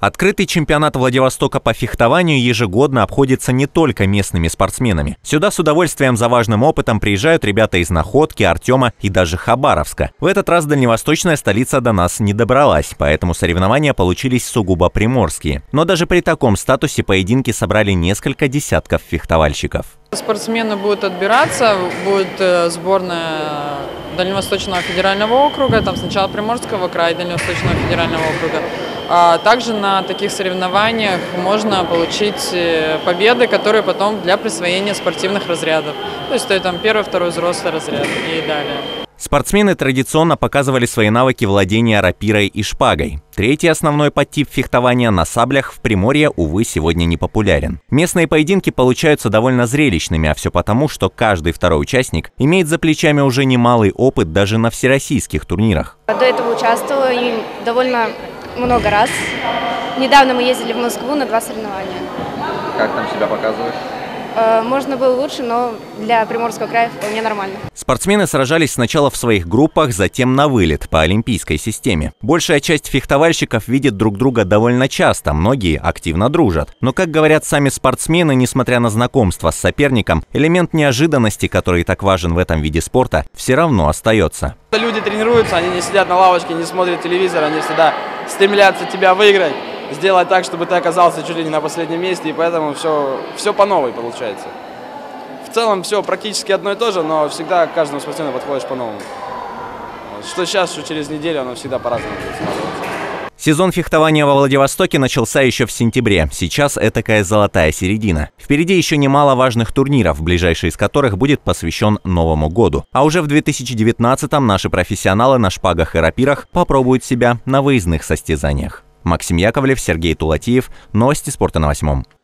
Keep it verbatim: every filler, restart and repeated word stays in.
Открытый чемпионат Владивостока по фехтованию ежегодно обходится не только местными спортсменами. Сюда с удовольствием за важным опытом приезжают ребята из Находки, Артема и даже Хабаровска. В этот раз дальневосточная столица до нас не добралась, поэтому соревнования получились сугубо приморские. Но даже при таком статусе поединки собрали несколько десятков фехтовальщиков. Спортсмены будут отбираться, будет сборная Дальневосточного федерального округа, там сначала Приморского края, Дальневосточного федерального округа. А также на таких соревнованиях можно получить победы, которые потом для присвоения спортивных разрядов. То есть это там первый, второй взрослый разряд и далее. Спортсмены традиционно показывали свои навыки владения рапирой и шпагой. Третий основной подтип фехтования на саблях в Приморье, увы, сегодня не популярен. Местные поединки получаются довольно зрелищными, а все потому, что каждый второй участник имеет за плечами уже немалый опыт даже на всероссийских турнирах. До этого участвовала и довольно много раз. Недавно мы ездили в Москву на два соревнования. Как там себя показываешь? Можно было лучше, но для Приморского края вполне нормально. Спортсмены сражались сначала в своих группах, затем на вылет по олимпийской системе. Большая часть фехтовальщиков видит друг друга довольно часто, многие активно дружат. Но, как говорят сами спортсмены, несмотря на знакомство с соперником, элемент неожиданности, который так важен в этом виде спорта, все равно остается. Люди тренируются, они не сидят на лавочке, не смотрят телевизор, они всегда стремятся тебя выиграть. Сделать так, чтобы ты оказался чуть ли не на последнем месте, и поэтому все, все по новой получается. В целом все практически одно и то же, но всегда к каждому спортсмену подходишь по-новому. Что сейчас, что через неделю, оно всегда по-разному будет складываться. Сезон фехтования во Владивостоке начался еще в сентябре. Сейчас этакая золотая середина. Впереди еще немало важных турниров, ближайший из которых будет посвящен Новому году. А уже в две тысячи девятнадцатом наши профессионалы на шпагах и рапирах попробуют себя на выездных состязаниях. Максим Яковлев, Сергей Тулатиев. Новости спорта на восьмом.